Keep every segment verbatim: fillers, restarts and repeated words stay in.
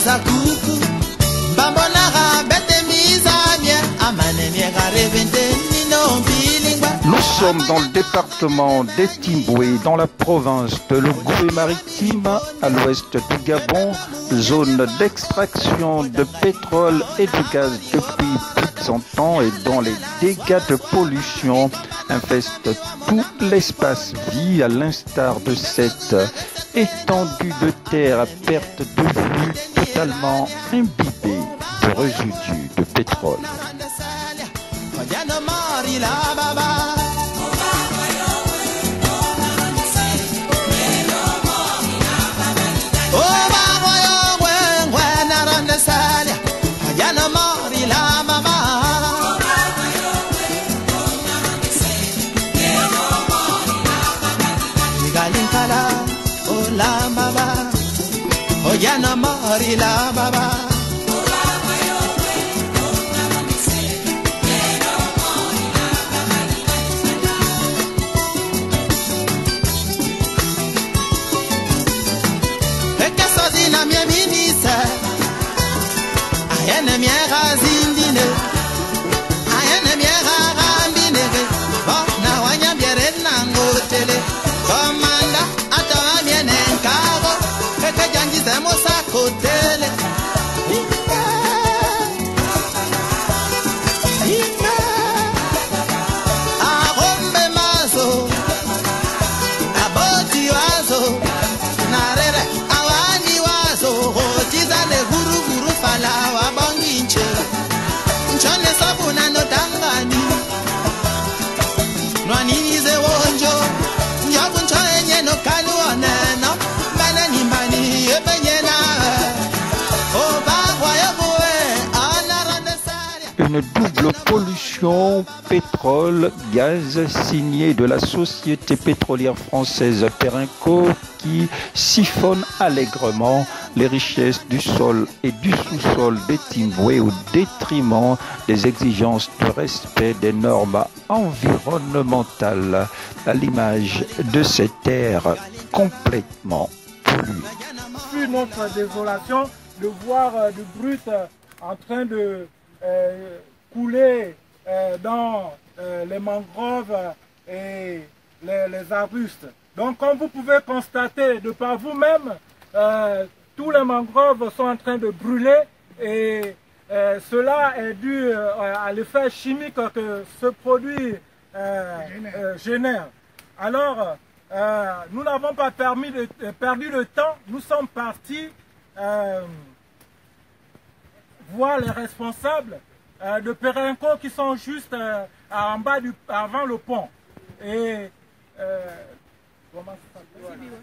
Nous sommes dans le département d'Etimboué, dans la province de l'Ogooué-Maritime, à l'ouest du Gabon, zone d'extraction de pétrole et de gaz depuis plus de cent ans et dont les dégâts de pollution infestent tout l'espace vie, à l'instar de cette étendue de terre à perte de vue totalement imbibée de résidus de pétrole. Yana mari la baba Eke sozi na mie minise Ayene mie razindine Ayene mie rarambine Bona wanya biere nangotele Komanda atawa mie nenkaro Eke janji zemo sa kotele Ike Ike Arombe mazo Aboti wazo Narere awani wazo Hotiza le guru guru fala wabongi nche Nchone sabuna no tangani Nwani ze wonjo Njobu nchoenye no kaluone no Mene nimbani ebenye na Une double pollution pétrole-gaz signée de la société pétrolière française Perenco qui siphonne allègrement les richesses du sol et du sous-sol d'Etimboué au détriment des exigences de respect des normes environnementales, à l'image de cette terre complètement polluée. Fut notre désolation de voir euh, du brut euh, en train de euh, couler euh, dans euh, les mangroves et les, les arbustes. Donc comme vous pouvez constater de par vous-même, euh, tous les mangroves sont en train de brûler et euh, cela est dû euh, à l'effet chimique que ce produit euh, euh, génère. Alors, euh, nous n'avons pas permis de, euh, perdu de temps, nous sommes partis euh, voir les responsables euh, de Perenco qui sont juste euh, en bas du, avant le pont. Et euh, comment ça s'appelle ?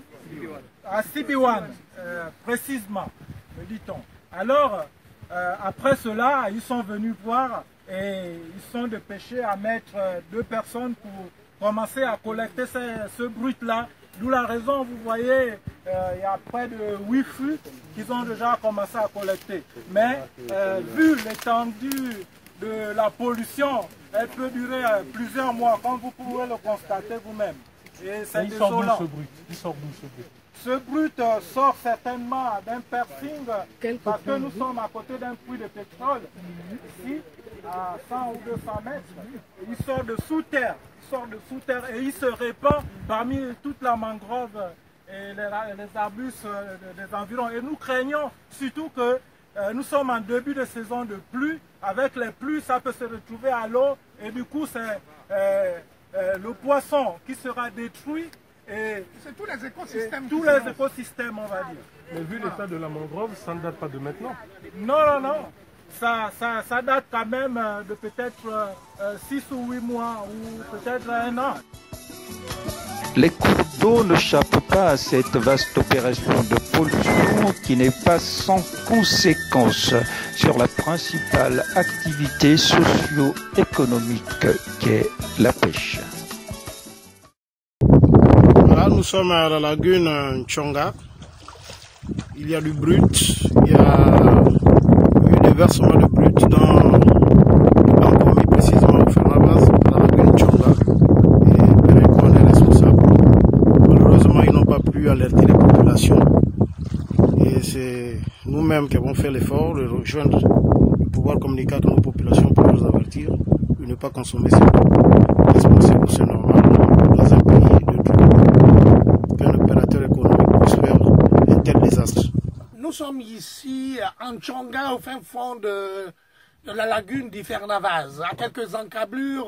À Sibiwan, euh, précisément, me dit-on. Alors, euh, après cela, ils sont venus voir et ils sont dépêchés à mettre euh, deux personnes pour commencer à collecter ce, ce brut-là. D'où la raison, vous voyez, euh, il y a près de huit fûts qu'ils ont déjà commencé à collecter. Mais euh, vu l'étendue de la pollution, elle peut durer euh, plusieurs mois, comme vous pouvez le constater vous-même. Et c'est désolant. Ce brut Il sort d'où ce brut Ce brut euh, sort certainement d'un piercing parce que nous sommes à côté d'un puits de pétrole, ici, à cent ou deux cents mètres. Il sort de sous terre, il sort de sous terre et il se répand parmi toute la mangrove et les, les arbustes des environs. Et nous craignons surtout que euh, nous sommes en début de saison de pluie. Avec les pluies, ça peut se retrouver à l'eau et du coup, c'est euh, euh, le poisson qui sera détruit. Et c'est tous les écosystèmes. Tous les écosystèmes, on va dire. Mais vu l'état de la mangrove, ça ne date pas de maintenant. Non, non, non. Ça, ça, ça date quand même de peut-être euh, six ou huit mois ou peut-être un an. Les cours d'eau n'échappent pas à cette vaste opération de pollution qui n'est pas sans conséquence sur la principale activité socio-économique qu'est la pêche. Là, nous sommes à la lagune Nchonga. Il y a du brut, il y a eu des versements de brut dans le Bankomi, précisément au Fernabas, à la lagune Nchonga. Et Perenco est responsable. Malheureusement, ils n'ont pas pu alerter les populations. Et c'est nous nous-mêmes qui avons fait l'effort de rejoindre le pouvoir communicateur de nos populations pour les avertir de ne pas consommer cette eau. Est-ce que c'est normal dans un pays de droit qu'un opérateur économique puisse faire un tel désastre? Nous sommes ici en Tchonga, au fin fond de, de la lagune d'Ifernavaz, à quelques encablures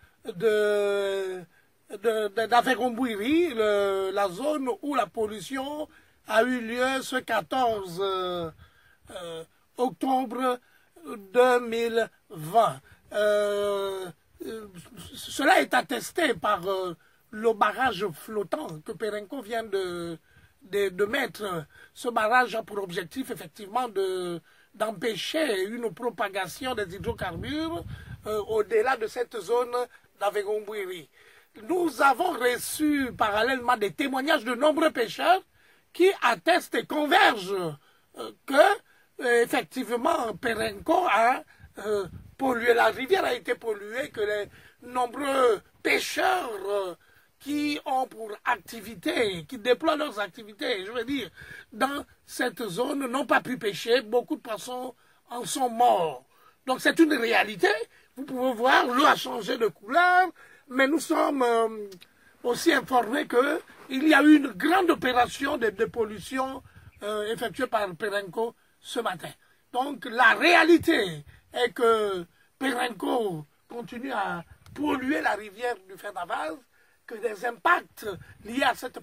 de, de, d'Avegombouiri, la zone où la pollution a eu lieu ce quatorze euh, euh, octobre deux mille vingt. Euh, euh, cela est attesté par euh, le barrage flottant que Perenco vient de, de, de mettre. Ce barrage a pour objectif effectivement de, d'empêcher une propagation des hydrocarbures euh, au-delà de cette zone d'Avegombouiri. Nous avons reçu parallèlement des témoignages de nombreux pêcheurs qui attestent et convergent euh, que, euh, effectivement, Perenco a euh, pollué, la rivière a été polluée, que les nombreux pêcheurs euh, qui ont pour activité, qui déploient leurs activités, je veux dire, dans cette zone, n'ont pas pu pêcher, beaucoup de poissons en sont morts. Donc c'est une réalité, vous pouvez voir, l'eau a changé de couleur, mais nous sommes euh, aussi informés que il y a eu une grande opération de, de pollution euh, effectuée par Perenco ce matin. Donc la réalité est que Perenco continue à polluer la rivière du Fernavaz, que les impacts liés à cette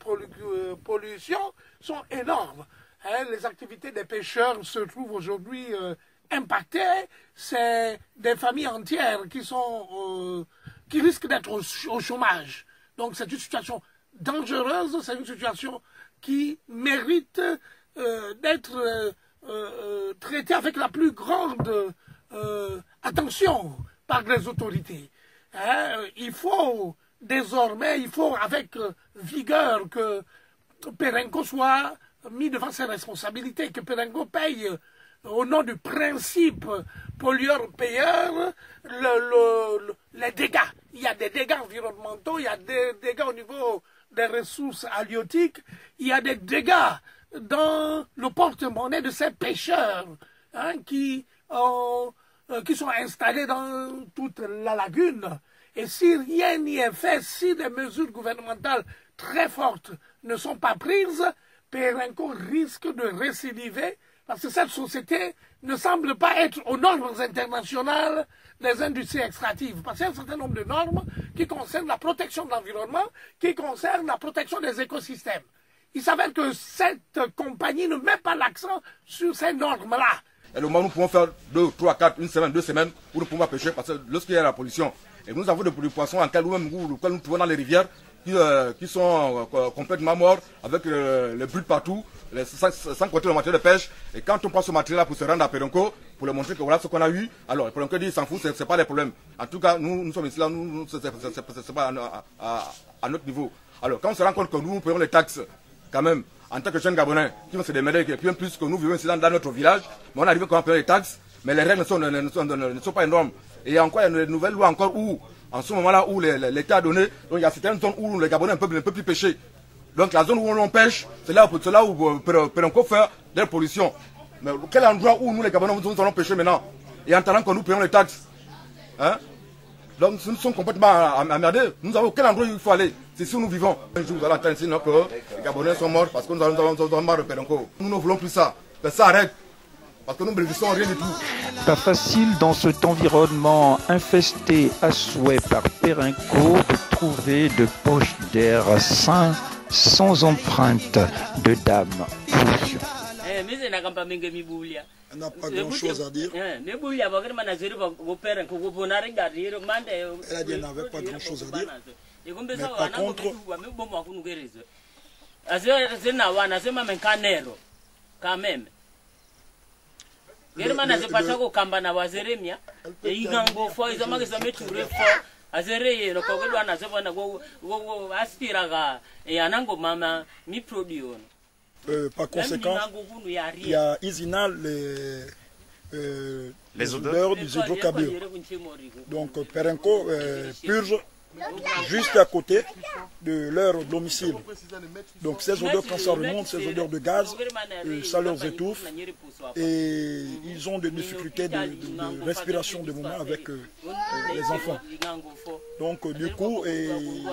pollution sont énormes. Hein, les activités des pêcheurs se trouvent aujourd'hui euh, impactées. C'est des familles entières qui, sont, euh, qui risquent d'être au, au chômage. Donc c'est une situation dangereuse, c'est une situation qui mérite euh, d'être euh, euh, traitée avec la plus grande euh, attention par les autorités. Hein, il faut désormais, il faut avec vigueur que Perenco soit mis devant ses responsabilités, que Perenco paye au nom du principe pollueur-payeur le, le, le, les dégâts. Il y a des dégâts environnementaux, il y a des dégâts au niveau des ressources halieutiques, il y a des dégâts dans le porte-monnaie de ces pêcheurs hein, qui, ont, euh, qui sont installés dans toute la lagune. Et si rien n'y est fait, si des mesures gouvernementales très fortes ne sont pas prises, Perenco risque de récidiver parce que cette société ne semble pas être aux normes internationales des industries extractives. Parce qu'il y a un certain nombre de normes qui concernent la protection de l'environnement, qui concernent la protection des écosystèmes. Il s'avère que cette compagnie ne met pas l'accent sur ces normes-là. Et le moment où nous pouvons faire deux, trois, quatre, une semaine, deux semaines, où nous pouvons pêcher, parce que lorsqu'il y a la pollution, et nous avons des poissons en tel ou même goût, que nous trouvons dans les rivières, qui, euh, qui sont euh, complètement morts, avec euh, les brutes partout, les, sans, sans compter le matériel de pêche. Et quand on prend ce matériel-là pour se rendre à Perenco, pour leur montrer que voilà ce qu'on a eu, alors Perenco dit, il s'en fout, c'est pas des problèmes. En tout cas, nous, nous sommes ici là, nous, nous c'est pas à, à, à notre niveau. Alors, quand on se rend compte que nous, nous payons les taxes, quand même, en tant que jeunes Gabonais, qui vont se démêler, et puis en plus que nous vivons ici dans, dans notre village, mais on arrive quand on paye les taxes, mais les règles ne sont, ne, sont, ne sont pas énormes. Et il y a encore une nouvelle loi encore où, en ce moment-là, où l'État a donné, donc il y a certaines zones où les Gabonais ne peuvent, ne peuvent plus pêcher. Donc la zone où on pêche, c'est là, là où Perenco fait des pollutions. Mais quel endroit où nous, les Gabonais, nous allons pêcher maintenant? Et en attendant que nous payons les taxes. Hein? Donc nous sommes complètement emmerdés. Nous avons quel endroit où il faut aller? C'est ici où nous vivons. Un jour, vous allez entendre ici que les Gabonais sont morts parce que nous avons marre de Perenco. Nous ne voulons plus ça. Que ça arrête. Parce que nous ne bénéficions rien du tout. Pas facile dans cet environnement infesté à souhait par Perenco de trouver de poches d'air sains sans empreinte de dame pollution. On n'a pas grand chose à dire. Elle a dit qu'elle n'avait pas grand chose à dire. Mais par contre, quand même. Germana zipata ko kamba na wazeremia e ingango fo izama ke sameture fo azere no ko gwa na zebana go go aspira ga e anango mama mi produit. Euh, par conséquent, il y a Isina les euh, les odeurs du hydrocarbures. Donc Perenco euh, purge juste à côté de leur domicile. Donc ces odeurs, quand ça remonte, ces odeurs de gaz, euh, ça leur étouffe et ils ont des difficultés de, de, de respiration de moment avec euh, euh, les enfants. Donc euh, du coup, et,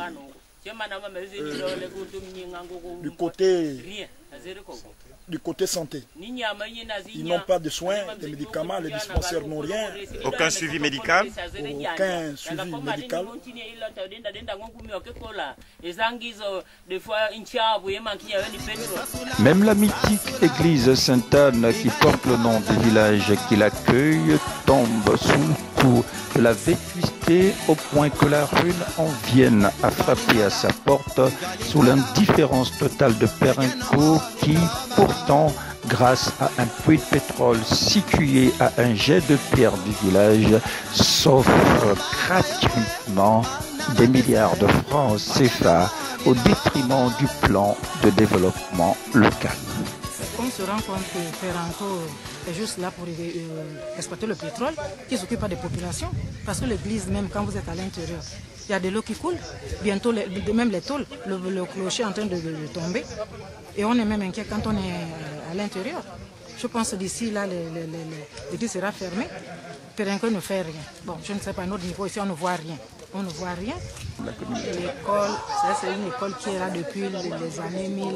euh, du côté... Du côté santé, ils n'ont pas de soins, de médicaments, les dispensaires n'ont rien. Aucun suivi médical? Aucun suivi médical. Même la mythique église Sainte-Anne qui porte le nom du village qui l'accueille tombe sous le coup de la vétusté au point que la rune en vienne à frapper à sa porte sous l'indifférence totale de Perenco qui, pourtant, grâce à un puits de pétrole situé à un jet de pierre du village, s'offre gratuitement des milliards de francs C F A au détriment du plan de développement local. On se rend compte que Perenco est juste là pour euh, exploiter le pétrole, qui ne s'occupe pas des populations. Parce que l'église, même quand vous êtes à l'intérieur, il y a de l'eau qui coule, bientôt les, même les tôles, le, le clocher est en train de, de, de tomber. Et on est même inquiet quand on est à l'intérieur. Je pense que d'ici là, l'église sera fermée. Perenco ne fait rien. Bon, je ne sais pas, à notre niveau ici, on ne voit rien. On ne voit rien. L'école, c'est une école qui est là depuis les années mille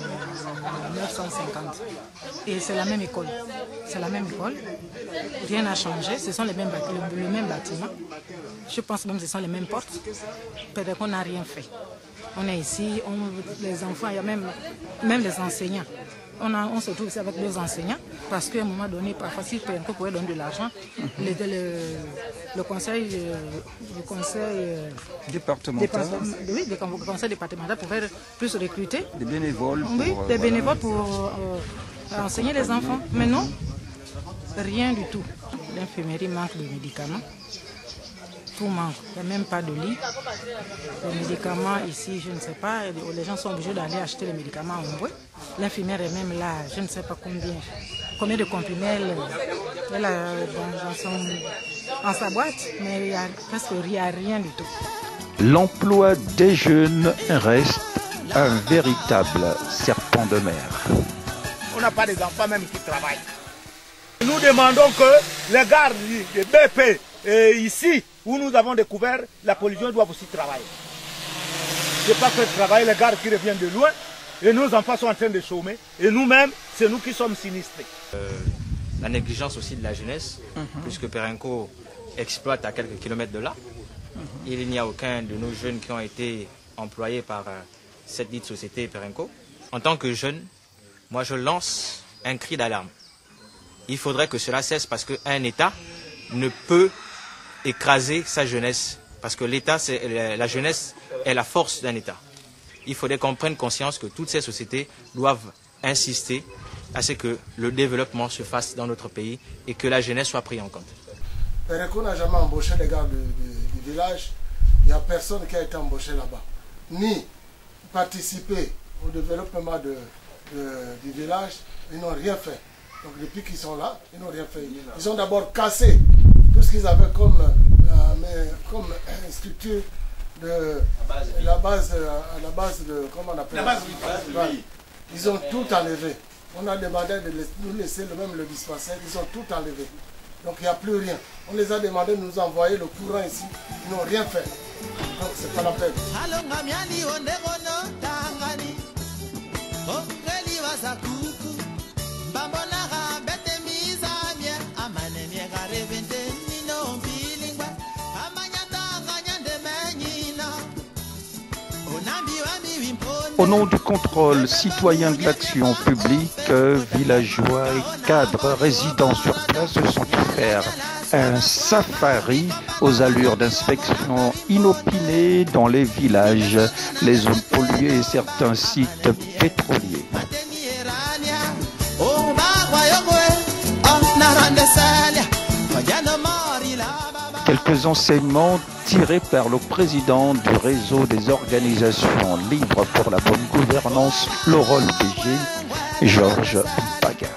neuf cent cinquante. Et c'est la même école. C'est la même école. Rien n'a changé. Ce sont les mêmes, le, le même bâtiment. Je pense même que ce sont les mêmes portes. Peut-être qu'on n'a rien fait. On est ici, on, les enfants, il y a même, même les enseignants. On, a, on se trouve ici avec deux enseignants parce qu'à un moment donné, parfois, si Perenco pouvait donner de l'argent, le, le, le conseil, le conseil départemental, oui, le conseil départemental pouvait plus recruter des bénévoles oui, pour, des euh, bénévoles pour euh, enseigner les enfants. Mais non, rien du tout. L'infirmerie manque de médicaments. Tout manque. Il n'y a même pas de lit. Les médicaments ici, je ne sais pas, les gens sont obligés d'aller acheter les médicaments en bois. L'infirmière est même là, je ne sais pas combien. Combien de comprimés elle, elle a dans, dans son, en sa boîte, mais il n'y a presque rien, rien du tout. L'emploi des jeunes reste un véritable serpent de mer. On n'a pas des enfants même qui travaillent. Nous demandons que les gardes de B P et ici, où nous avons découvert, la pollution doit aussi travailler. Ce n'est pas que travailler les gardes qui reviennent de loin, et nos enfants sont en train de chômer, et nous-mêmes, c'est nous qui sommes sinistrés. Euh, la négligence aussi de la jeunesse, mm-hmm. puisque Perenco exploite à quelques kilomètres de là. Mm-hmm. Il n'y a aucun de nos jeunes qui ont été employés par euh, cette dite société Perenco. En tant que jeune, moi je lance un cri d'alarme. Il faudrait que cela cesse parce qu'un État ne peut écraser sa jeunesse. Parce que l'État, c'est la jeunesse est la force d'un État. Il faudrait qu'on prenne conscience que toutes ces sociétés doivent insister à ce que le développement se fasse dans notre pays et que la jeunesse soit prise en compte. Perenco n'a jamais embauché les gars du, du, du village. Il n'y a personne qui a été embauché là-bas. Ni participé au développement de, de, du village, ils n'ont rien fait. Donc depuis qu'ils sont là, ils n'ont rien fait. Ils ont d'abord cassé tout ce qu'ils avaient comme, euh, mais, comme euh, structure de la base, à la base de, comment on appelle la base, ouais. Ils ont tout enlevé. On a demandé de nous laisser le même le dispensaire, ils ont tout enlevé. Donc il n'y a plus rien. On les a demandé de nous envoyer le courant ici, ils n'ont rien fait. Donc c'est pas la peine. Au nom du contrôle citoyen de l'action publique, villageois et cadres résidant sur place se sont offerts un safari aux allures d'inspection inopinées dans les villages, les zones polluées et certains sites pétroliers. Quelques enseignements tirés par le président du réseau des organisations libres pour la bonne gouvernance, le rôle B G, Georges Mpaga.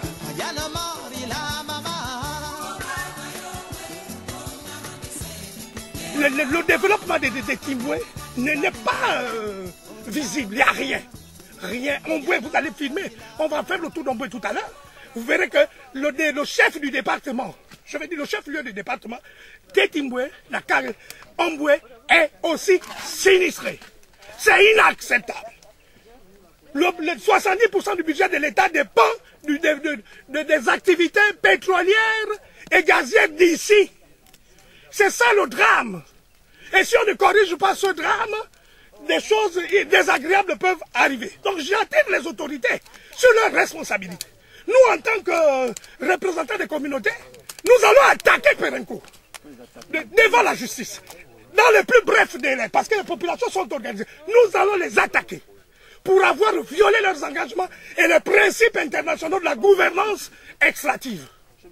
Le le, le développement de, de, de Timboué n'est pas euh, visible, il n'y a rien. Rien. Omboué, vous allez filmer, on va faire le tour d'Omboué tout à l'heure. Vous verrez que le, le chef du département, je veux dire le chef-lieu du département, de Timboué, la carrière Omboué, est aussi sinistré. C'est inacceptable. Le, le soixante-dix pour cent du budget de l'État dépend du, de, de, de, des activités pétrolières et gazières d'ici. C'est ça le drame. Et si on ne corrige pas ce drame, des choses désagréables peuvent arriver. Donc j'attire les autorités sur leurs responsabilités. Nous, en tant que représentants des communautés, nous allons attaquer Perenco de, devant la justice. Dans le plus bref délai, parce que les populations sont organisées, nous allons les attaquer pour avoir violé leurs engagements et les principes internationaux de la gouvernance extractive.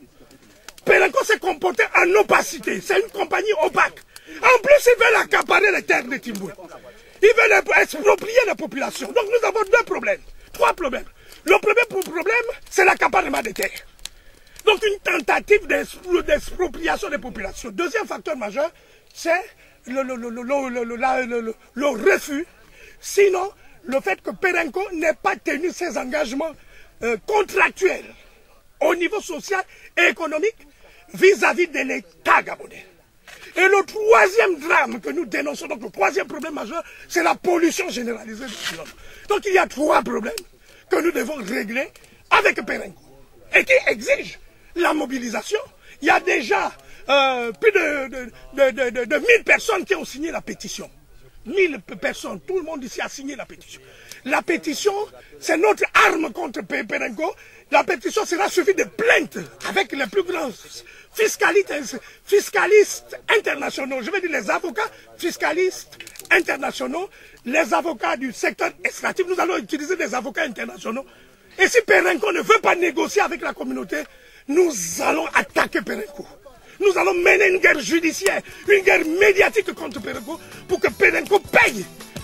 Perenco s'est comporté en opacité. C'est une compagnie opaque. En plus, ils veulent accaparer les terres de Timboué. Ils veulent exproprier la population. Donc nous avons deux problèmes. Trois problèmes. Le premier problème, c'est l'accaparement des terres. Donc une tentative d'expropriation des populations. Deuxième facteur majeur, c'est le, le, le, le, le, le, le, le, le refus. Sinon, le fait que Perenco n'ait pas tenu ses engagements euh, contractuels au niveau social et économique vis-à-vis de l'État gabonais. Et le troisième drame que nous dénonçons, donc le troisième problème majeur, c'est la pollution généralisée de l'environnement. Donc il y a trois problèmes que nous devons régler avec Perenco et qui exigent la mobilisation. Il y a déjà euh, plus de, de, de, de, de, de mille personnes qui ont signé la pétition. mille personnes, tout le monde ici a signé la pétition. La pétition, c'est notre arme contre Perenco. La pétition sera suivie de plaintes avec les plus grands fiscalistes, fiscalistes internationaux. Je veux dire les avocats fiscalistes internationaux, les avocats du secteur extractif. Nous allons utiliser des avocats internationaux. Et si Perenco ne veut pas négocier avec la communauté, nous allons attaquer Perenco. Nous allons mener une guerre judiciaire, une guerre médiatique contre Perenco pour que Perenco paye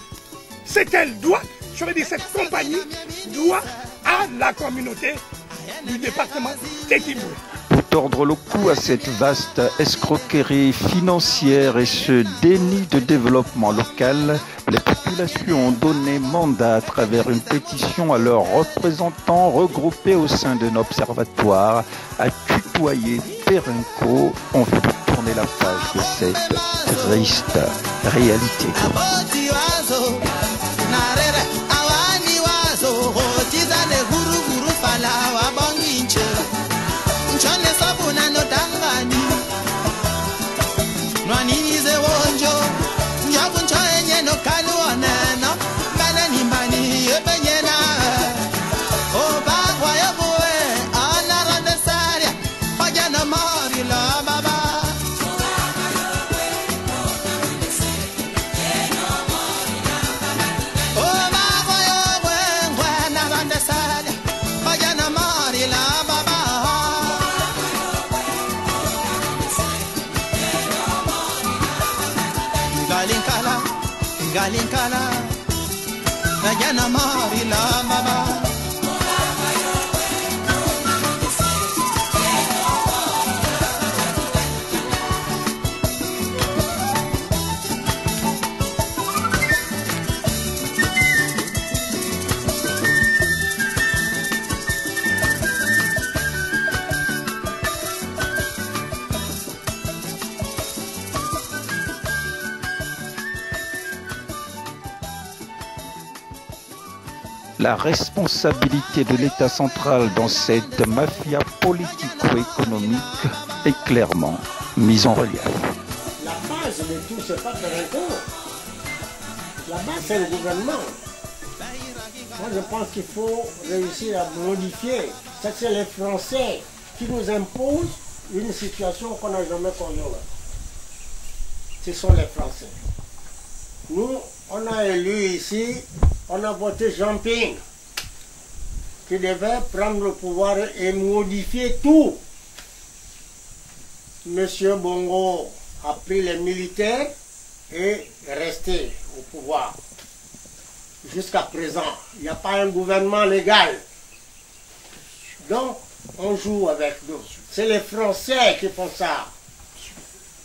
ce qu'elle doit. Je veux dire, cette compagnie doit à la communauté du département de Timboué. Pour tordre le cou à cette vaste escroquerie financière et ce déni de développement local, les populations ont donné mandat à travers une pétition à leurs représentants regroupés au sein d'un observatoire à tutoyer Perenco. On veut tourner la page de cette triste réalité. Galinkala, Vajana Marila Baba. La responsabilité de l'État central dans cette mafia politico-économique est clairement mise en relief. La base de tout, c'est pas Perenco. La base, c'est le gouvernement. Moi, je pense qu'il faut réussir à modifier. C'est les Français qui nous imposent une situation qu'on n'a jamais connue. Ce sont les Français. Nous, on a élu ici, on a voté Jean Ping, qui devait prendre le pouvoir et modifier tout. Monsieur Bongo a pris les militaires et est resté au pouvoir. Jusqu'à présent, il n'y a pas un gouvernement légal. Donc, on joue avec nous. C'est les Français qui font ça.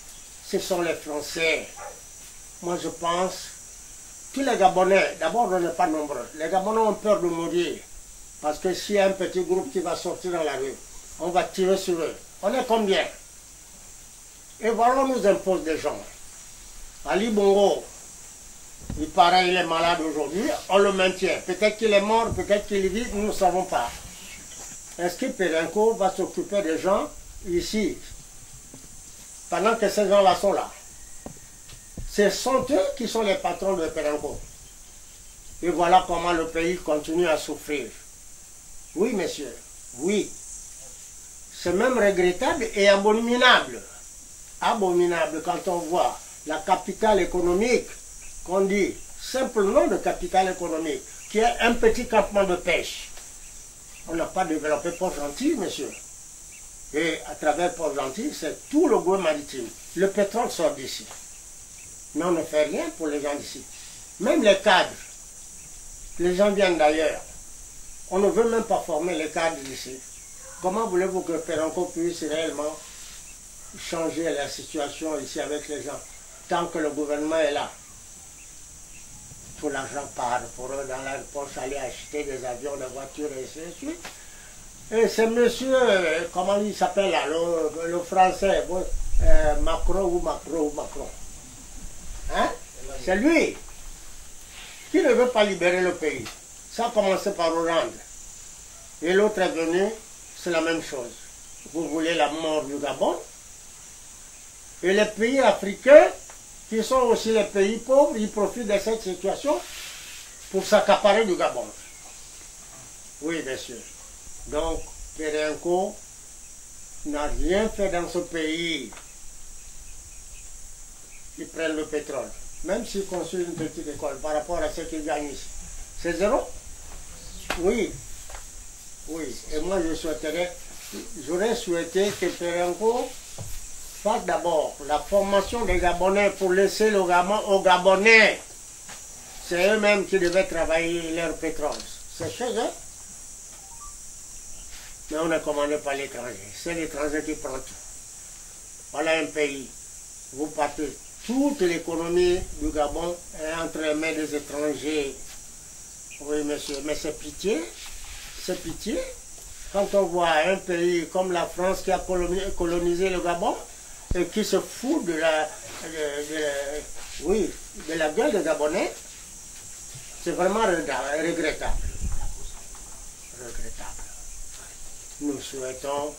ce sont les Français. Moi je pense, tous les Gabonais, d'abord on n'est pas nombreux, les Gabonais ont peur de mourir. Parce que s'il y a un petit groupe qui va sortir dans la rue, on va tirer sur eux. On est combien? Et voilà, on nous impose des gens. Ali Bongo, il paraît qu'il est malade aujourd'hui, on le maintient. Peut-être qu'il est mort, peut-être qu'il vit, nous ne savons pas. Est-ce que Perenco va s'occuper des gens ici, pendant que ces gens-là sont là? Ce sont eux qui sont les patrons de Perenco. Et voilà comment le pays continue à souffrir. Oui, messieurs, oui. C'est même regrettable et abominable. Abominable quand on voit la capitale économique, qu'on dit simplement de capitale économique, qui est un petit campement de pêche. On n'a pas développé Port-Gentil, monsieur. Et à travers Port-Gentil, c'est tout le Goué maritime. Le pétrole sort d'ici. Mais on ne fait rien pour les gens d'ici. Même les cadres, les gens viennent d'ailleurs. On ne veut même pas former les cadres d'ici. Comment voulez-vous que Perenco puisse réellement changer la situation ici avec les gens, tant que le gouvernement est là? Tout l'argent part pour eux dans la poche, aller acheter des avions, des voitures et ainsi de suite. Et c'est monsieur, comment il s'appelle là, le, le français, euh, Macron ou Macron ou Macron. Hein? C'est lui qui ne veut pas libérer le pays. Ça a commencé par Hollande. Et l'autre est venu, c'est la même chose. Vous voulez la mort du Gabon? Et les pays africains, qui sont aussi les pays pauvres, ils profitent de cette situation pour s'accaparer du Gabon. Oui, bien sûr. Donc, Perenco n'a rien fait dans ce pays. Ils prennent le pétrole. Même s'ils construisent une petite école par rapport à ce qu'ils gagnent ici. C'est zéro? Oui. Oui. Et moi, je souhaiterais, j'aurais souhaité que Perenco fasse d'abord la formation des Gabonais pour laisser le Gabon aux Gabonais. C'est eux-mêmes qui devaient travailler leur pétrole. C'est chez eux. Mais on est commandé par l'étranger. C'est l'étranger qui prend tout. Voilà un pays. Vous partez. Toute l'économie du Gabon est entre les mains des étrangers. Oui, monsieur. Mais c'est pitié. C'est pitié. Quand on voit un pays comme la France qui a colonisé le Gabon et qui se fout de la, de, de, oui, de la gueule des Gabonais, c'est vraiment regrettable. Regrettable. Nous souhaitons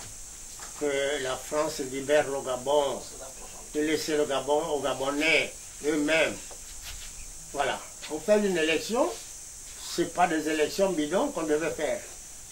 que la France libère le Gabon, de laisser le Gabon aux Gabonais eux-mêmes. Voilà. On fait une élection, ce n'est pas des élections bidons qu'on devait faire.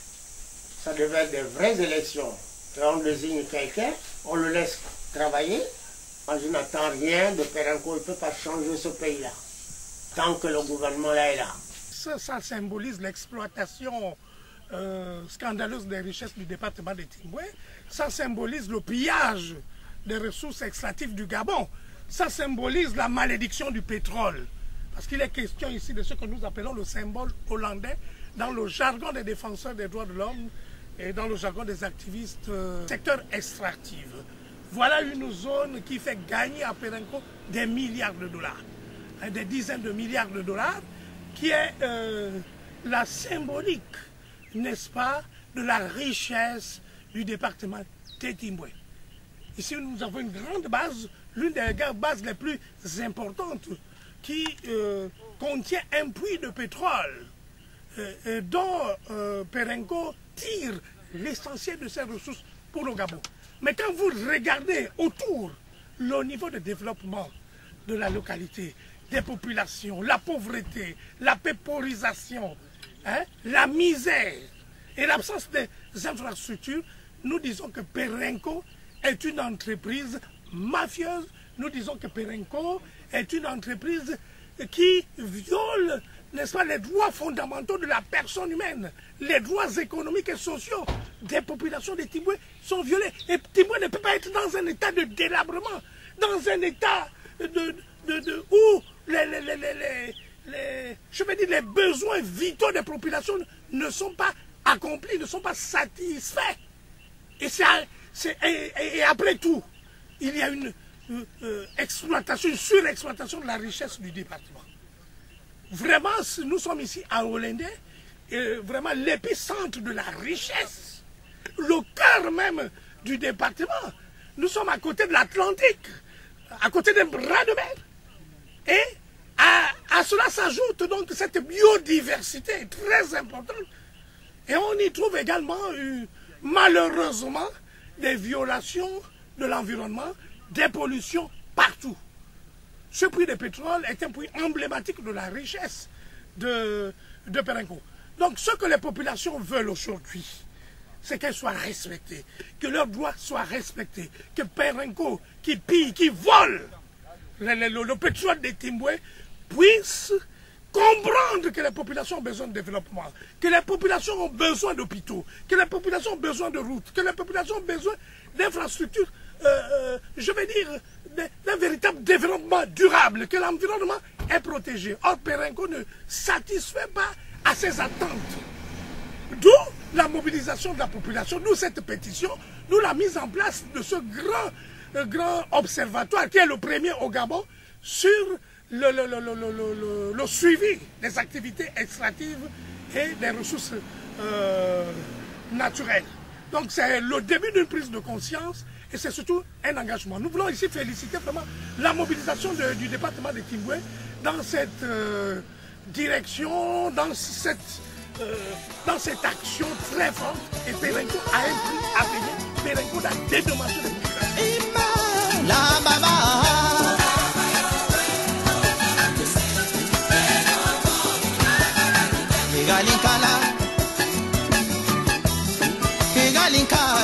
Ça devait être des vraies élections. Et on désigne quelqu'un, on le laisse travailler. Moi, je n'attends rien de Perenco, il ne peut pas changer ce pays-là, tant que le gouvernement là est là. Ça, ça symbolise l'exploitation euh, scandaleuse des richesses du département de Timboué. Ça symbolise le pillage des ressources extractives du Gabon. Ça symbolise la malédiction du pétrole. Parce qu'il est question ici de ce que nous appelons le symbole hollandais dans le jargon des défenseurs des droits de l'homme et dans le jargon des activistes euh, secteur extractif. Voilà une zone qui fait gagner à Perenco des milliards de dollars, hein, des dizaines de milliards de dollars, qui est euh, la symbolique, n'est-ce pas, de la richesse du département de Timboué. Ici, nous avons une grande base, l'une des bases les plus importantes, qui euh, contient un puits de pétrole euh, dont euh, Perenco tire l'essentiel de ses ressources pour le Gabon. Mais quand vous regardez autour le niveau de développement de la localité, des populations, la pauvreté, la péporisation, hein, la misère et l'absence des infrastructures, nous disons que Perenco est une entreprise mafieuse. Nous disons que Perenco est une entreprise qui viole, n'est-ce pas, les droits fondamentaux de la personne humaine. Les droits économiques et sociaux des populations de Timboué sont violés. Et Timboué ne peut pas être dans un état de délabrement, dans un état de, de, de, où les, les, les, les, les, je veux dire, les besoins vitaux des populations ne sont pas accomplis, ne sont pas satisfaits. Et, et, et après tout, il y a une euh, euh, exploitation, une surexploitation de la richesse du département. Vraiment, nous sommes ici à Olende, et vraiment l'épicentre de la richesse, le cœur même du département. Nous sommes à côté de l'Atlantique, à côté d'un bras de mer. Et à, à cela s'ajoute donc cette biodiversité très importante. Et on y trouve également, euh, malheureusement, des violations de l'environnement, des pollutions partout. Ce puits de pétrole est un puits emblématique de la richesse de, de Perenco. Donc ce que les populations veulent aujourd'hui, c'est qu'elles soient respectées, que leurs droits soient respectés, que Perenco, qui pille, qui vole le, le, le pétrole des Timboué, puisse comprendre que les populations ont besoin de développement, que les populations ont besoin d'hôpitaux, que les populations ont besoin de routes, que les populations ont besoin d'infrastructures, euh, euh, je vais dire, d'un véritable développement durable, que l'environnement est protégé. Or, Perenco ne satisfait pas à ces attentes. D'où la mobilisation de la population, d'où cette pétition, d'où la mise en place de ce grand, euh, grand observatoire qui est le premier au Gabon sur le, le, le, le, le, le, le suivi des activités extractives et des ressources euh, naturelles. Donc c'est le début d'une prise de conscience et c'est surtout un engagement. Nous voulons ici féliciter vraiment la mobilisation de, du département de Timboué dans cette euh, direction, dans cette, euh, dans cette action très forte. Et Perenco a un prix à payer. Perenco a dédommagé les populations. La baba. Galinkala, Galinkala.